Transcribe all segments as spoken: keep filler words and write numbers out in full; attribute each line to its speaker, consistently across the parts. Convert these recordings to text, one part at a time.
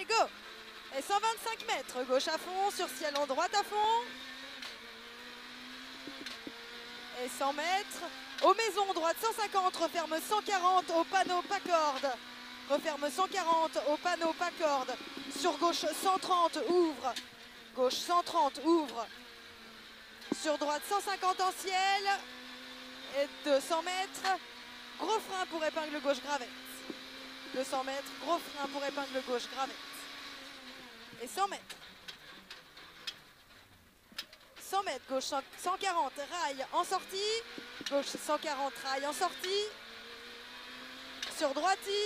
Speaker 1: Allez, go. Et cent vingt-cinq mètres, gauche à fond, sur ciel en droite à fond. Et cent mètres, aux maisons, droite cent cinquante, referme cent quarante, au panneau pas corde. Referme cent quarante, au panneau pas corde. Sur gauche cent trente, ouvre. Gauche cent trente, ouvre. Sur droite cent cinquante en ciel. Et deux cents mètres, gros frein pour épingle gauche gravette. deux cents mètres, gros frein pour épingle gauche gravette. Et cent mètres. cent mètres, gauche cent quarante, rail en sortie. Gauche cent quarante, rail en sortie. Sur droiti.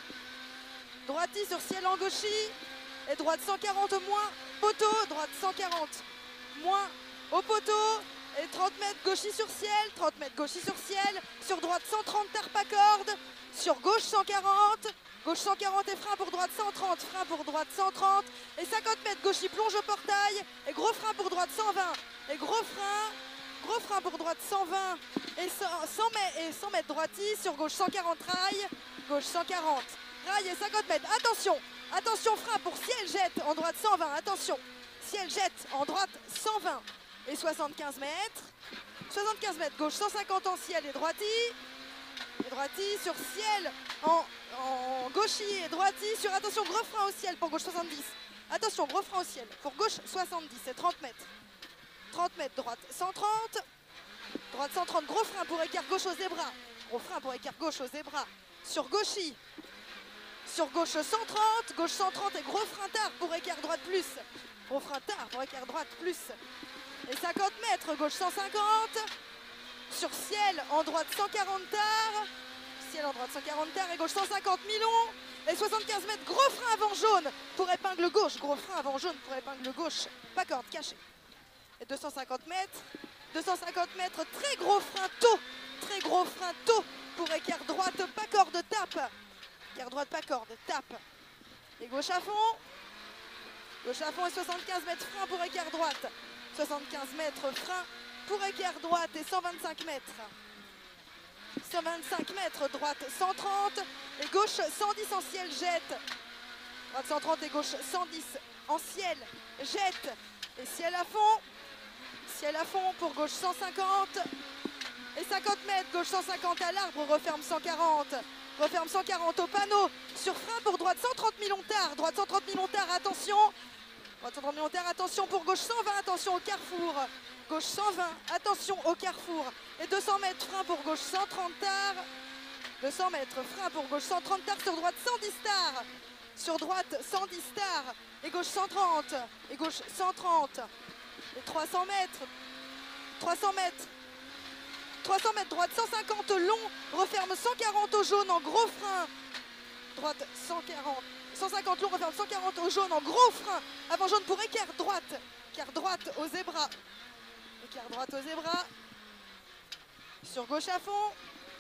Speaker 1: Droiti sur ciel en gauchis. Et droite cent quarante moins, poteau. Droite cent quarante moins au poteau. Et trente mètres, gauchis sur ciel. trente mètres, gauchis sur ciel. Sur droite cent trente, tarpe à corde. Sur gauche cent quarante. Gauche cent quarante et frein pour droite cent trente. Frein pour droite cent trente. Et cinquante mètres, gauchis plonge au portail. Et gros frein pour droite cent vingt. Et gros frein. Gros frein pour droite cent vingt. Et cent mètres droiti. Sur gauche cent quarante rail. Gauche cent quarante. Rail et cinquante mètres. Attention. Attention, frein pour ciel jette en droite cent vingt. Attention. Ciel jette en droite cent vingt. Et soixante-quinze mètres. soixante-quinze mètres, gauche cent cinquante en ciel et droiti. Et droiti sur ciel en, en gauchis et droiti. Sur attention, gros frein au ciel pour gauche soixante-dix. Attention, gros frein au ciel pour gauche soixante-dix et trente mètres. trente mètres, droite cent trente. Droite cent trente, gros frein pour écart gauche au zébra. Gros frein pour écart gauche au zébra. Sur gauchis. Sur gauche cent trente. Gauche cent trente et gros frein tard pour écart droite plus. Gros frein tard pour écart droite plus. Et cinquante mètres, gauche cent cinquante. Sur ciel en droite cent quarante tard. Ciel en droite cent quarante tard et gauche cent cinquante milon. Et soixante-quinze mètres, gros frein avant jaune pour épingle gauche. Gros frein avant jaune pour épingle gauche. Pas corde, caché. Et deux cent cinquante mètres. deux cent cinquante mètres, très gros frein tôt. Très gros frein tôt pour écart droite, pas corde, tape. Écart droite, pas corde, tape. Et gauche à fond. Gauche à fond et soixante-quinze mètres, frein pour écart droite. soixante-quinze mètres, frein pour écart droite et cent vingt-cinq mètres. cent vingt-cinq mètres, droite cent trente et gauche cent dix en ciel, jette. Droite cent trente et gauche cent dix en ciel, jette. Et ciel à fond. Ciel à fond pour gauche cent cinquante. Et cinquante mètres, gauche cent cinquante à l'arbre, referme cent quarante. Referme cent quarante au panneau. Sur frein pour droite cent trente milons tard. Droite cent trente milons tard, attention. Droite cent trente milons tard, attention pour gauche cent vingt, attention au carrefour. Gauche cent vingt, attention au carrefour. Et deux cents mètres, frein pour gauche cent trente tard. deux cents mètres, frein pour gauche cent trente tard. Sur droite cent dix tard. Sur droite cent dix tard. Et gauche cent trente. Et gauche cent trente. Et trois cents mètres. trois cents mètres. trois cents mètres, droite cent cinquante long. Referme cent quarante au jaune en gros frein. Droite cent quarante. cent cinquante long, referme cent quarante au jaune en gros frein. Avant jaune pour écart droite. Écart droite au zébra. Écart droite au zébra. Sur gauche à fond.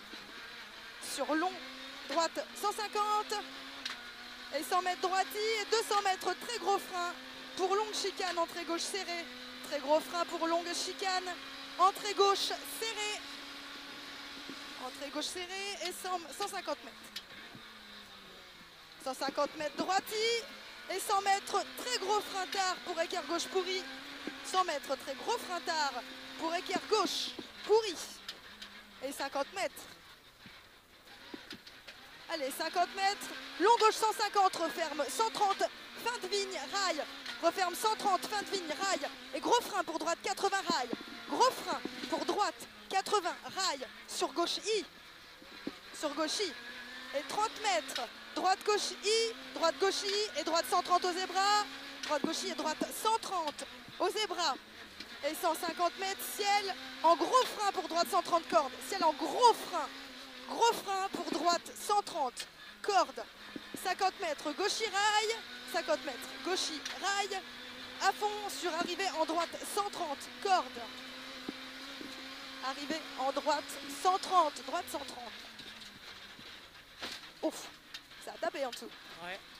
Speaker 1: Sur long, droite cent cinquante. Et cent mètres droiti et deux cents mètres, très gros frein. Pour longue chicane, entrée gauche serrée. Très gros frein pour longue chicane. Entrée gauche serrée. Entrée gauche serrée et cent cinquante mètres. cent cinquante mètres droiti et cent mètres, très gros frein tard pour écart gauche pourri. cent mètres, très gros frein tard pour écart gauche pourri. Et cinquante mètres. Allez, cinquante mètres. Long gauche cent cinquante, referme cent trente, fin de vigne, rail. Referme cent trente, fin de vigne, rail. Et gros frein pour droite, quatre-vingts rail. Gros frein pour droite, quatre-vingts rail. Sur gauche I. Sur gauche I. Et trente mètres. Droite gauche I, droite gauche I et droite cent trente au zébra. Droite gauche I et droite cent trente au zébra. Et cent cinquante mètres, ciel en gros frein pour droite cent trente corde. Ciel en gros frein. Gros frein pour droite cent trente corde. cinquante mètres, gauche I rail. cinquante mètres, gauche I rail. À fond sur arrivée en droite cent trente corde. Arrivée en droite cent trente, droite cent trente. Ouf, ça a tapé en dessous.
Speaker 2: Ouais.